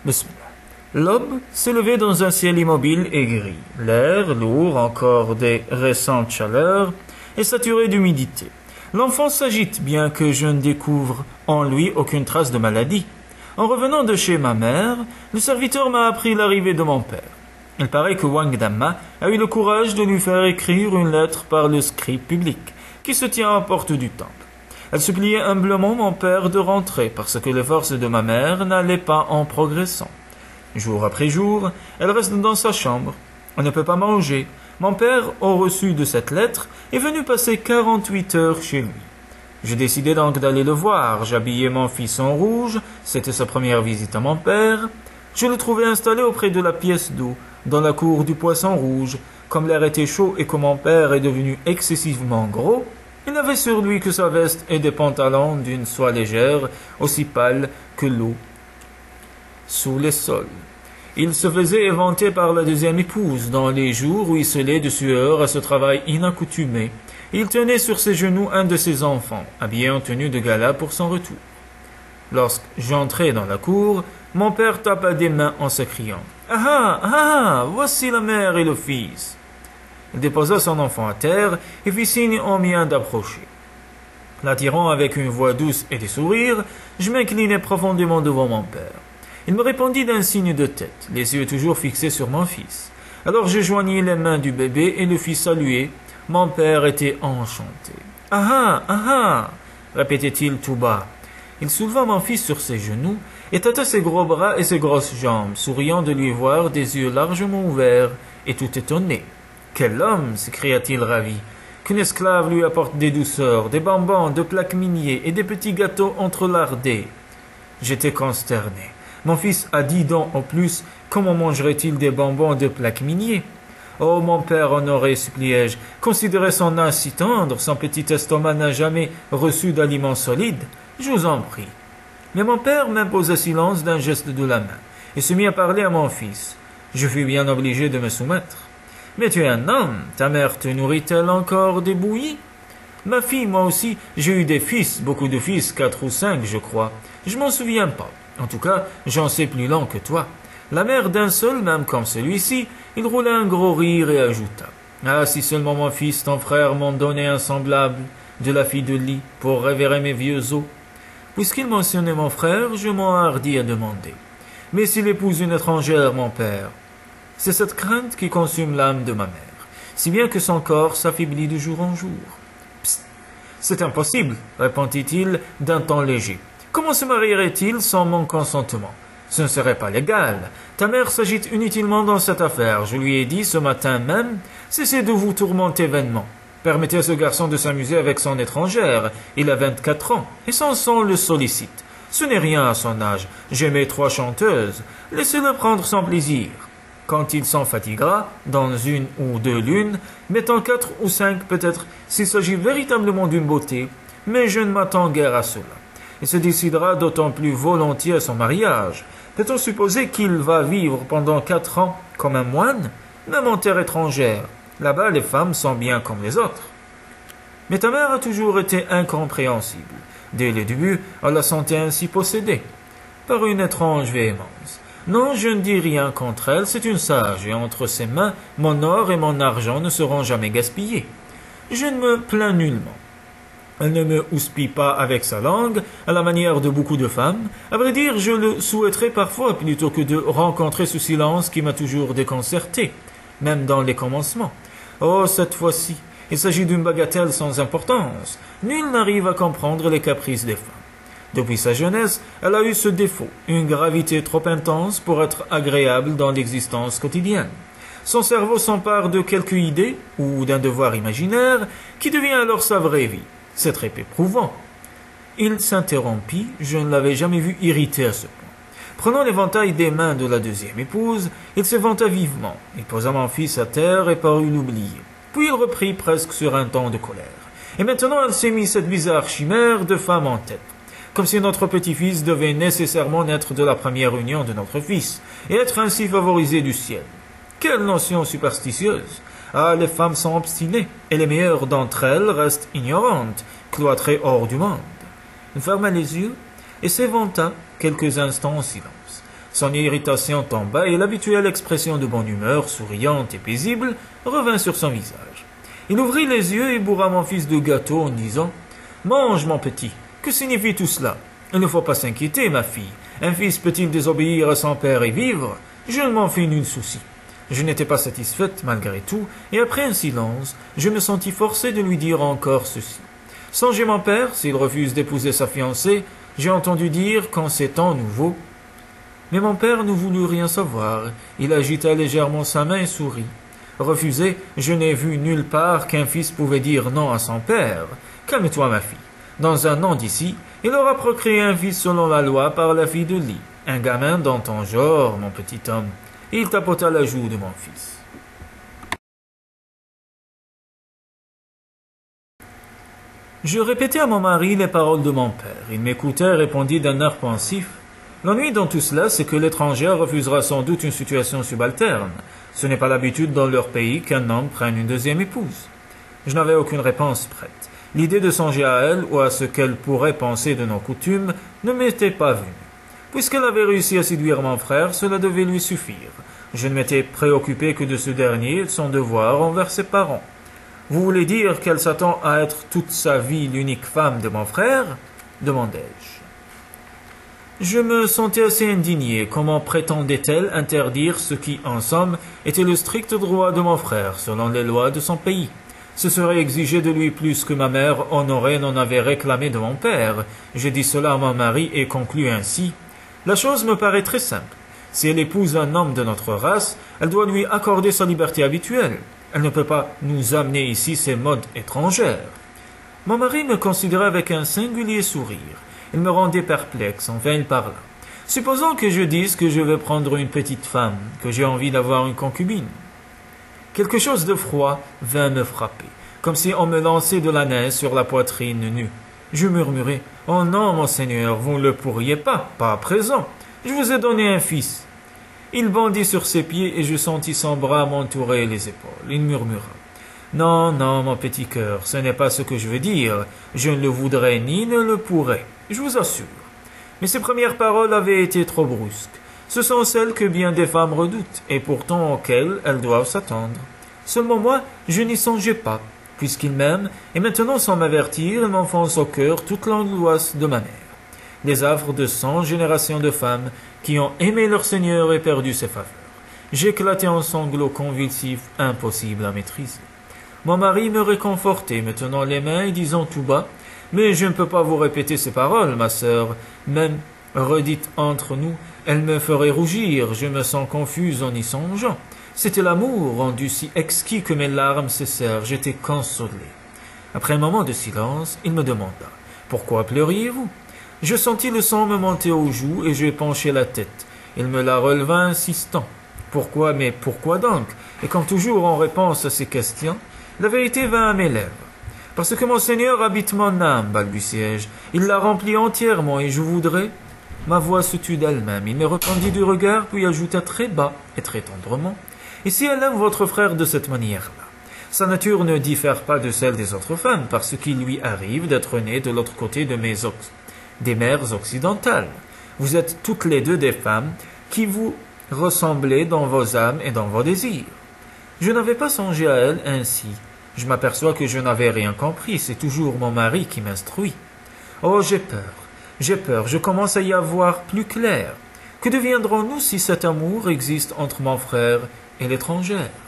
Bismillah. L'aube s'élevait dans un ciel immobile et gris. L'air, lourd encore des récentes chaleurs, est saturé d'humidité. L'enfant s'agite, bien que je ne découvre en lui aucune trace de maladie. En revenant de chez ma mère, le serviteur m'a appris l'arrivée de mon père. Il paraît que Wang Damma a eu le courage de lui faire écrire une lettre par le scribe public, qui se tient à la porte du temple. Elle suppliait humblement mon père de rentrer, parce que les forces de ma mère n'allaient pas en progressant. Jour après jour, elle reste dans sa chambre. On ne peut pas manger. Mon père, au reçu de cette lettre, est venu passer 48 heures chez lui. Je décidai donc d'aller le voir. J'habillai mon fils en rouge. C'était sa première visite à mon père. Je le trouvai installé auprès de la pièce d'eau, dans la cour du Poisson Rouge. Comme l'air était chaud et que mon père est devenu excessivement gros, il n'avait sur lui que sa veste et des pantalons d'une soie légère, aussi pâle que l'eau sous les sols. Il se faisait éventer par la deuxième épouse, dans les jours ruisselés de sueur à ce travail inaccoutumé. Il tenait sur ses genoux un de ses enfants, habillé en tenue de gala pour son retour. Lorsque j'entrai dans la cour, mon père tapa des mains en s'écriant « Ah ah, voici la mère et le fils !» Il déposa son enfant à terre et fit signe au mien d'approcher. L'attirant avec une voix douce et des sourires, je m'inclinai profondément devant mon père. Il me répondit d'un signe de tête, les yeux toujours fixés sur mon fils. Alors je joignis les mains du bébé et le fis saluer. Mon père était enchanté. « Ah ah, répétait-il tout bas. Il souleva mon fils sur ses genoux et tâta ses gros bras et ses grosses jambes, souriant de lui voir des yeux largement ouverts et tout étonné. « Quel homme !» s'écria-t-il ravi. « Qu'une esclave lui apporte des douceurs, des bonbons, de plaques miniers et des petits gâteaux entrelardés. » J'étais consterné. Mon fils a 10 dents au plus, comment mangerait-il des bonbons de plaques miniers? Oh, mon père honoré, suppliai-je, considérez son âge si tendre, son petit estomac n'a jamais reçu d'aliments solides. Je vous en prie. Mais mon père m'imposa silence d'un geste de la main, et se mit à parler à mon fils. Je fus bien obligé de me soumettre. Mais tu es un homme, ta mère te nourrit-elle encore des bouillies? Ma fille, moi aussi, j'ai eu des fils, beaucoup de fils, 4 ou 5, je crois. Je m'en souviens pas. En tout cas, j'en sais plus long que toi. La mère d'un seul, même comme celui-ci, il roula un gros rire et ajouta. Ah, si seulement mon fils, ton frère, m'ont donné un semblable de la fille de lit pour révérer mes vieux os. Puisqu'il mentionnait mon frère, je m'enhardis à demander. Mais s'il épouse une étrangère, mon père? C'est cette crainte qui consume l'âme de ma mère, si bien que son corps s'affaiblit de jour en jour. Psst, c'est impossible, répondit-il d'un ton léger. Comment se marierait-il sans mon consentement? Ce ne serait pas légal. Ta mère s'agite inutilement dans cette affaire. Je lui ai dit ce matin même, cessez de vous tourmenter vainement. Permettez à ce garçon de s'amuser avec son étrangère. Il a 24 ans, et Samson le sollicite. Ce n'est rien à son âge. J'aimais 3 chanteuses. Laissez-le prendre son plaisir. Quand il s'en fatiguera, dans 1 ou 2 lunes, mettons 4 ou 5 peut-être, s'il s'agit véritablement d'une beauté, mais je ne m'attends guère à cela. Il se décidera d'autant plus volontiers à son mariage. Peut-on supposer qu'il va vivre pendant 4 ans comme un moine, même en terre étrangère? Là-bas, les femmes sont bien comme les autres. Mais ta mère a toujours été incompréhensible. Dès le début, elle la sentait ainsi possédée, par une étrange véhémence. Non, je ne dis rien contre elle, c'est une sage, et entre ses mains, mon or et mon argent ne seront jamais gaspillés. Je ne me plains nullement. Elle ne me houspille pas avec sa langue, à la manière de beaucoup de femmes. À vrai dire, je le souhaiterais parfois plutôt que de rencontrer ce silence qui m'a toujours déconcerté, même dans les commencements. Oh, cette fois-ci, il s'agit d'une bagatelle sans importance. Nul n'arrive à comprendre les caprices des femmes. Depuis sa jeunesse, elle a eu ce défaut, une gravité trop intense pour être agréable dans l'existence quotidienne. Son cerveau s'empare de quelque idée, ou d'un devoir imaginaire, qui devient alors sa vraie vie. C'est très éprouvant. Il s'interrompit, je ne l'avais jamais vu irrité à ce point. Prenant l'éventail des mains de la deuxième épouse, il se vanta vivement. Il posa mon fils à terre et parut l'oublier. Puis il reprit presque sur un ton de colère. Et maintenant elle s'est mis cette bizarre chimère de femme en tête. Comme si notre petit-fils devait nécessairement naître de la première union de notre fils, et être ainsi favorisé du ciel. Quelle notion superstitieuse! Ah, les femmes sont obstinées, et les meilleures d'entre elles restent ignorantes, cloîtrées hors du monde. Il ferma les yeux et s'éventa quelques instants en silence. Son irritation tomba et l'habituelle expression de bonne humeur, souriante et paisible, revint sur son visage. Il ouvrit les yeux et bourra mon fils de gâteau en disant « Mange, mon petit, que signifie tout cela? Il ne faut pas s'inquiéter, ma fille. Un fils peut-il désobéir à son père et vivre? Je ne m'en fais nul souci. » Je n'étais pas satisfaite malgré tout, et après un silence, je me sentis forcé de lui dire encore ceci. « Songez mon père, s'il refuse d'épouser sa fiancée, j'ai entendu dire qu'en ces temps nouveaux. » Mais mon père ne voulut rien savoir. Il agita légèrement sa main et sourit. Refusé, je n'ai vu nulle part qu'un fils pouvait dire non à son père. Calme-toi, ma fille. Dans un an d'ici, il aura procréé un fils selon la loi par la fille de Lee. Un gamin dans ton genre, mon petit homme. Et il tapota la joue de mon fils. Je répétai à mon mari les paroles de mon père. Il m'écoutait et répondit d'un air pensif. L'ennui dans tout cela, c'est que l'étranger refusera sans doute une situation subalterne. Ce n'est pas l'habitude dans leur pays qu'un homme prenne une deuxième épouse. Je n'avais aucune réponse prête. L'idée de songer à elle ou à ce qu'elle pourrait penser de nos coutumes ne m'était pas venue. Puisqu'elle avait réussi à séduire mon frère, cela devait lui suffire. Je ne m'étais préoccupé que de ce dernier et de son devoir envers ses parents. Vous voulez dire qu'elle s'attend à être toute sa vie l'unique femme de mon frère? Demandai-je. Je me sentais assez indigné. Comment prétendait-elle interdire ce qui, en somme, était le strict droit de mon frère, selon les lois de son pays? Ce serait exiger de lui plus que ma mère Honorée n'en avait réclamé de mon père. J'ai dit cela à mon mari et conclu ainsi. La chose me paraît très simple. Si elle épouse un homme de notre race, elle doit lui accorder sa liberté habituelle. Elle ne peut pas nous amener ici ses modes étrangères. Mon mari me considérait avec un singulier sourire. Il me rendait perplexe, enfin il parla. Supposons que je dise que je veux prendre une petite femme, que j'ai envie d'avoir une concubine. Quelque chose de froid vint me frapper, comme si on me lançait de la neige sur la poitrine nue. Je murmurai, « Oh non, monseigneur, vous ne le pourriez pas à présent. Je vous ai donné un fils. » Il bondit sur ses pieds et je sentis son bras m'entourer les épaules. Il murmura, « Non, non, mon petit cœur, ce n'est pas ce que je veux dire. Je ne le voudrais ni ne le pourrais, je vous assure. » Mais ces premières paroles avaient été trop brusques. Ce sont celles que bien des femmes redoutent, et pourtant auxquelles elles doivent s'attendre. Seulement moi, je n'y songeais pas, puisqu'il m'aime, et maintenant sans m'avertir, il m'enfonce au cœur toute l'angoisse de ma mère. Les affres de 100 générations de femmes qui ont aimé leur Seigneur et perdu ses faveurs. J'éclatai en sanglots convulsifs, impossibles à maîtriser. Mon mari me réconfortait, me tenant les mains et disant tout bas, « Mais je ne peux pas vous répéter ces paroles, ma sœur, même redites entre nous, elles me feraient rougir, je me sens confuse en y songeant. C'était l'amour rendu si exquis que mes larmes cessèrent, j'étais consolé. » Après un moment de silence, il me demanda, « Pourquoi pleuriez-vous » Je sentis le sang me monter aux joues et je penchai la tête. Il me la releva insistant. Pourquoi, mais pourquoi donc? Et comme toujours en réponse à ces questions, la vérité vint à mes lèvres. Parce que mon Seigneur habite mon âme, balbutiai-je. Il la remplit entièrement et je voudrais... Ma voix se tut d'elle-même. Il me répondit du regard, puis ajouta très bas et très tendrement. Et si elle aime votre frère de cette manière-là, sa nature ne diffère pas de celle des autres femmes, parce qu'il lui arrive d'être né de l'autre côté de des mers occidentales. Vous êtes toutes les deux des femmes qui vous ressemblez dans vos âmes et dans vos désirs. Je n'avais pas songé à elle ainsi. Je m'aperçois que je n'avais rien compris, c'est toujours mon mari qui m'instruit. Oh, j'ai peur, je commence à y avoir plus clair. Que deviendrons-nous si cet amour existe entre mon frère et l'étrangère?